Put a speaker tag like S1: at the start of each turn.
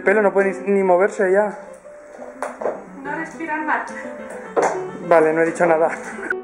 S1: pelo, no puede ni moverse ya.
S2: No respiran mal.
S1: Vale, no he dicho nada.